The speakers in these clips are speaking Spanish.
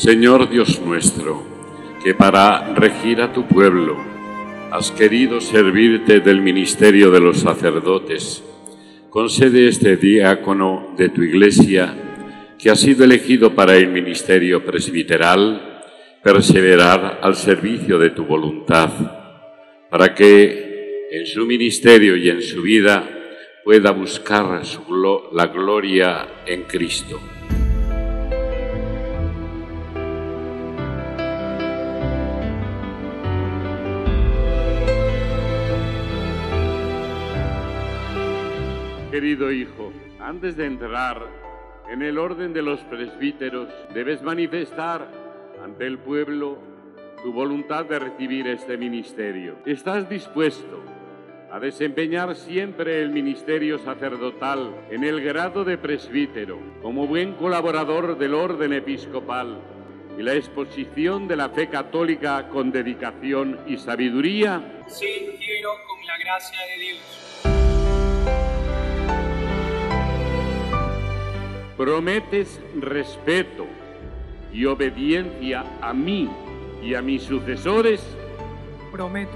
Señor Dios nuestro, que para regir a tu pueblo has querido servirte del ministerio de los sacerdotes, concede este diácono de tu Iglesia, que ha sido elegido para el ministerio presbiteral, perseverar al servicio de tu voluntad, para que en su ministerio y en su vida pueda buscar la gloria en Cristo. Querido hijo, antes de entrar en el orden de los presbíteros, debes manifestar ante el pueblo tu voluntad de recibir este ministerio. ¿Estás dispuesto a desempeñar siempre el ministerio sacerdotal en el grado de presbítero, como buen colaborador del orden episcopal y la exposición de la fe católica con dedicación y sabiduría? Sí, quiero, con la gracia de Dios. ¿Prometes respeto y obediencia a mí y a mis sucesores? Prometo.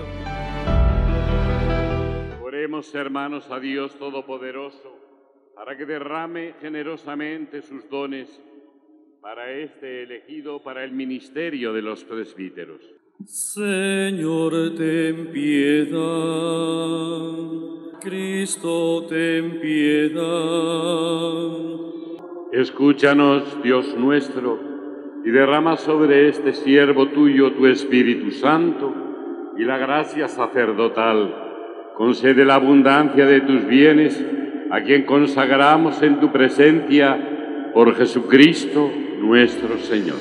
Oremos, hermanos, a Dios Todopoderoso, para que derrame generosamente sus dones para este elegido para el ministerio de los presbíteros. Señor, ten piedad. Cristo, ten piedad. Escúchanos, Dios nuestro, y derrama sobre este siervo tuyo tu Espíritu Santo y la gracia sacerdotal. Concede la abundancia de tus bienes a quien consagramos en tu presencia por Jesucristo nuestro Señor.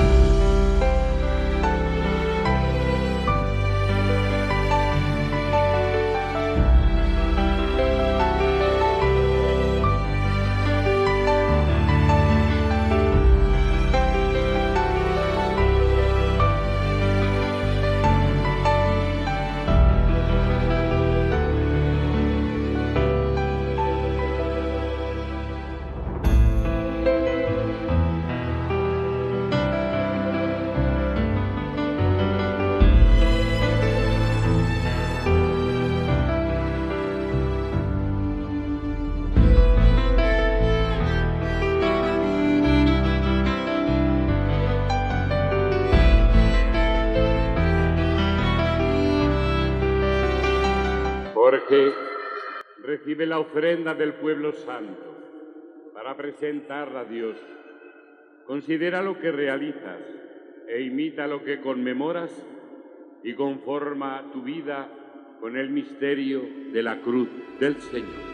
Jorge, recibe la ofrenda del pueblo santo para presentarla a Dios. Considera lo que realizas e imita lo que conmemoras y conforma tu vida con el misterio de la cruz del Señor.